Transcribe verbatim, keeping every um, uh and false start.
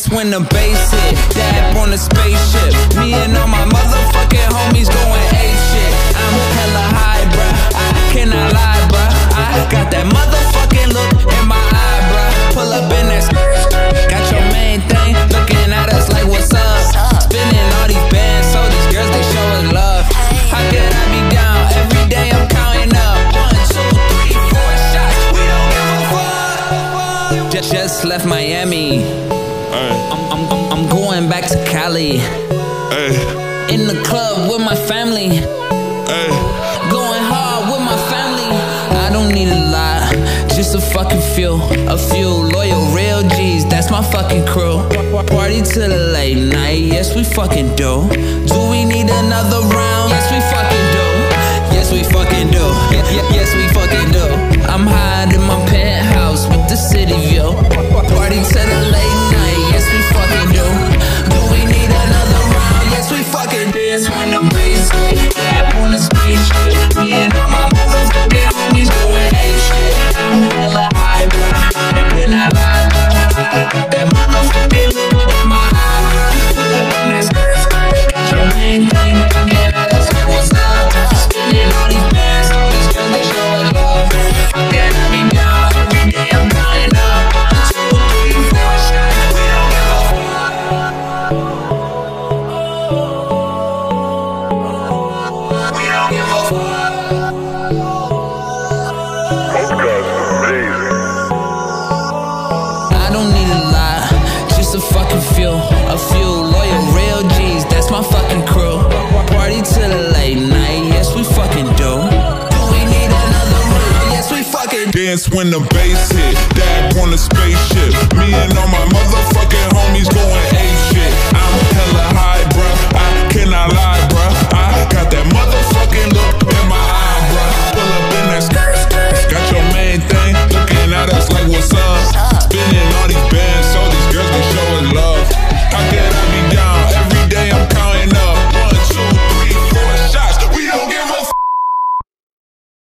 Dance when the bass hit, dab on the spaceship. Me and all my motherfucking homies going ape shit. I'm hella high, bruh, I cannot lie, bruh. I got that motherfucking look in my eye, bruh. Pull up in that skirt, got your main thing looking at us like what's up. Spinning all these bands, so these girls they show us love. How could I be down? Every day I'm counting up. One, two, three, four shots. We don't give a fuck. Just, just left Miami. I'm, I'm, I'm, I'm going back to Cali. Ay. In the club with my family. Ay. Going hard with my family. I don't need a lot, just a fucking few. A few loyal real G's, that's my fucking crew. Party till the late night, yes we fucking do. Do we need another round? Yes we fucking do. Yes we fucking do. Yes we fucking do. I'm high in my penthouse with the city view. Party till the late night, yes we fucking do. Do we need another round? Yes we fucking dance when the bass hit, tap on the spaceship. Me and all my motherfucking homies going ape shit. I'm hella high, bruh, and when I lie, bruh, that motherfucking look in my eye, bruh. Pull up in that skirt, got your main thing looking at us like what's up. Spinning all these bands, all these girls they show us love. How can I be down? Every day I'm counting up. One, two, three, four shots. We don't give a fuck. We don't give a fuck. I don't need a lot, just a fucking few. A few loyal real G's, that's my fucking crew. Party till the late night, yes we fucking do. Do we need another round? Yes we fucking Dance when the bass hit, dab on the space